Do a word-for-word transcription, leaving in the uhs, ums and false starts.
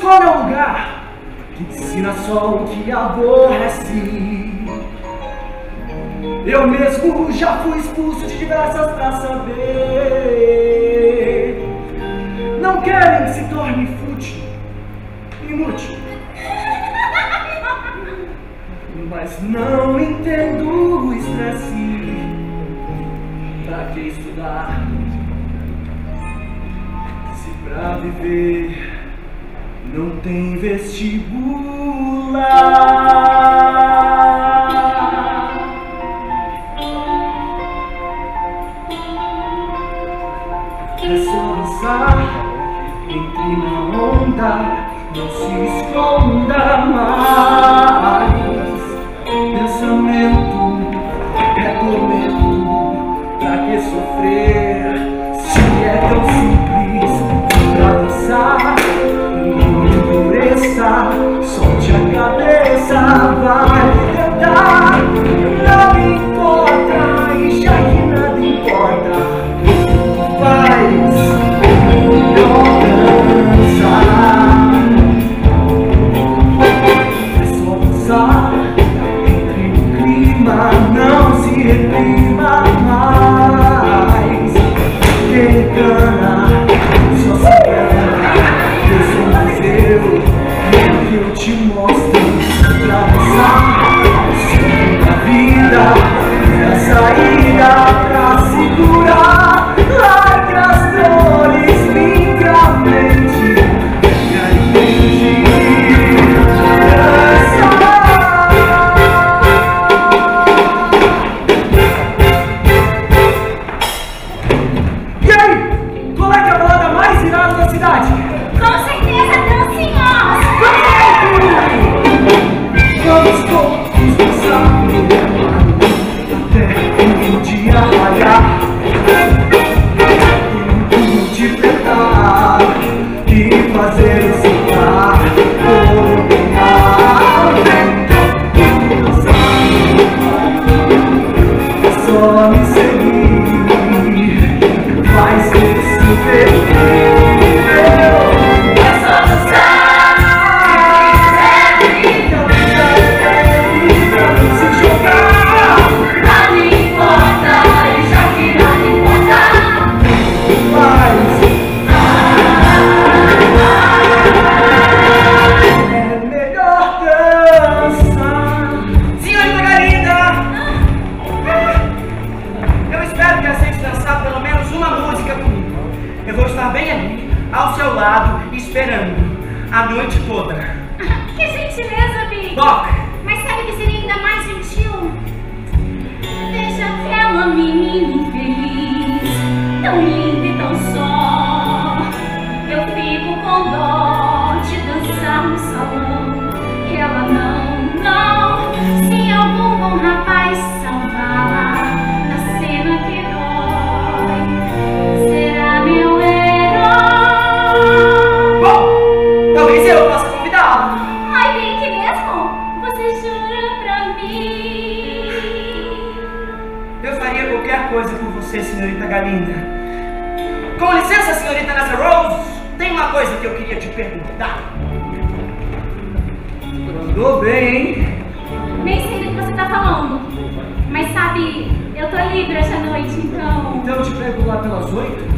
escolha um lugar que ensina só o que aborrece. Eu mesmo já fui expulso de diversas pra saber. Não querem que se torne fútil, inútil, mas não entendo o estresse. Pra que estudar se pra viver não tem vestibular? É só dançar, entre na onda, não se esconda mais. Pensamento é tormento, pra que sofrer se é tão simples? Pra dançar, não endureça, solte a cabeça, vai tentar. Não importa, e já que nada importa, faz melhor dançar. É só dançar, entre no clima, não se reprima mais. Quem engana só se engana. Deus resolveu, e que eu te mostro. Pra dançar, sempre a vida é a saída pra segurar. Larga as dores, limpa a mente, e aí E aí, qual é que é a balada mais irada da cidade? Com certeza, Dançar! Vamos todos dançar no armário, até o dia raiar. Tudo de apertar e fazer o citar, ordenar. É só me seguir, vai ser super. É só dançar, então já é pra se jogar. Nada importa, e já que nada importa, Mas é melhor dançar. Senhorita Galinda, eu espero que aceite dançar pelo menos uma música comigo. Eu vou estar bem ali, ao seu lado, esperando a noite toda. que gentileza, Bi! Toca! Mas sabe que seria ainda mais gentil? Deixa aquela menina infeliz, tão linda e tão só. Eu fico com dó de dançar no salão. E ela não, não. Se algum bom rapaz salvá-la da cena que dói, será meu herói. Bom, talvez eu possa convidá-la. Ai, bem aqui mesmo? Você jura pra mim? Eu faria qualquer coisa por você, senhorita Galinda. Com licença, senhorita Nessa Rose, tem uma coisa que eu queria te perguntar. Mandou bem, hein? Nem sei do que você tá falando. Mas sabe, eu tô livre essa noite, então... Então eu te pego lá pelas oito?